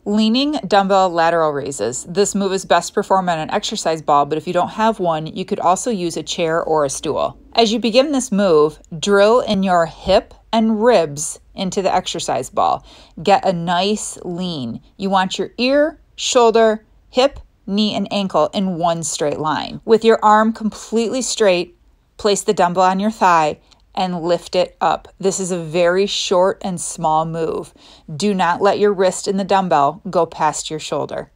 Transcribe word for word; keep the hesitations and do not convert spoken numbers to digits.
Leaning dumbbell lateral raises. This move is best performed on an exercise ball, but if you don't have one, you could also use a chair or a stool. As you begin this move, drill in your hip and ribs into the exercise ball. Get a nice lean. You want your ear, shoulder, hip, knee, and ankle in one straight line. With your arm completely straight, place the dumbbell on your thigh and lift it up. This is a very short and small move. Do not let your wrist in the dumbbell go past your shoulder.